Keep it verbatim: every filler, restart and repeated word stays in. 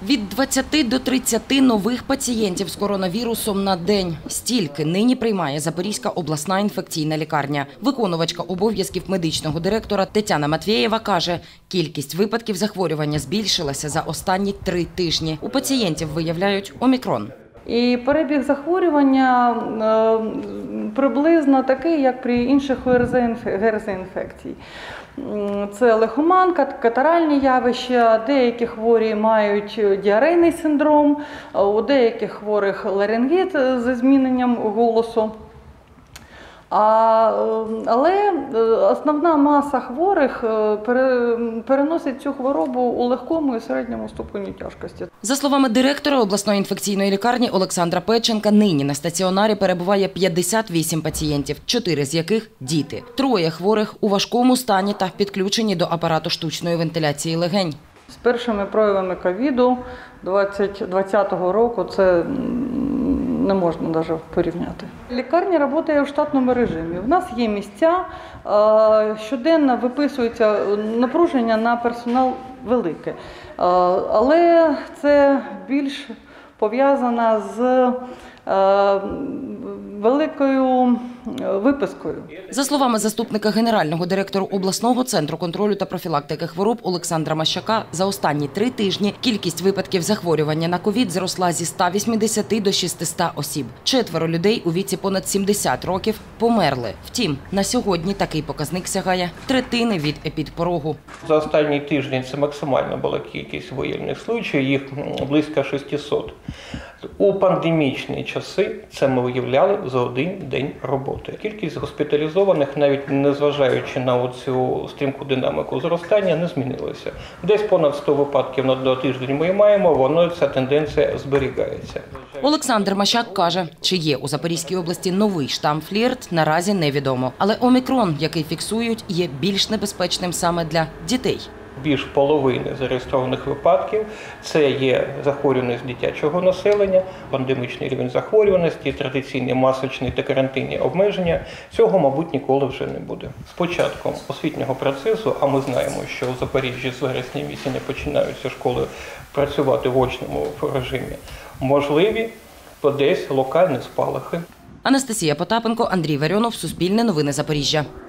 Від двадцяти до тридцяти нових пацієнтів з коронавірусом на день. Стільки нині приймає Запорізька обласна інфекційна лікарня. Виконувачка обов'язків медичного директора Тетяна Матвєєва каже, кількість випадків захворювання збільшилася за останні три тижні. У пацієнтів виявляють омікрон. І перебіг захворювання приблизно такий, як при інших ГРЗ-інфекцій. Це лихоманка, катаральні явища, деякі хворі мають діарейний синдром, у деяких хворих ларингіт зі зміненням голосу. А, але основна маса хворих переносить цю хворобу у легкому і середньому ступені тяжкості. За словами директора обласної інфекційної лікарні Олександра Педченка, нині на стаціонарі перебуває п'ятдесят вісім пацієнтів, чотири з яких – діти. Троє хворих у важкому стані та підключені до апарату штучної вентиляції легень. З першими проявами ковіду двадцятого року це не можна навіть порівняти. Лікарня працює в штатному режимі. У нас є місця, щоденно виписується напруження на персонал велике. Але це більш пов'язано з великою випискою. За словами заступника генерального директора обласного центру контролю та профілактики хвороб Олександра Мащака, за останні три тижні кількість випадків захворювання на ковід зросла зі ста вісімдесяти до шістсот осіб. Четверо людей у віці понад сімдесят років померли. Втім, на сьогодні такий показник сягає третини від епідпорогу. За останній тиждень це максимальна була кількість виявлених случаїв, їх близько шестисот. У пандемічні часи це ми виявляли за один день роботи. Кількість госпіталізованих, навіть незважаючи на цю стрімку динаміку зростання, не змінилася. Десь понад сто випадків на тиждень ми маємо, воно ця тенденція зберігається. Олександр Мащак каже, чи є у Запорізькій області новий штам Флірт, наразі невідомо. Але омікрон, який фіксують, є більш небезпечним саме для дітей. Більш половини зареєстрованих випадків – це є захворюваність дитячого населення, пандемічний рівень захворюваності, традиційні масочні та карантинні обмеження. Цього, мабуть, ніколи вже не буде. З початком освітнього процесу, а ми знаємо, що у Запоріжжі з вересня місяця починаються школи працювати в очному режимі, можливі десь локальні спалахи. Анастасія Потапенко, Андрій Варіонов, Суспільне новини Запоріжжя.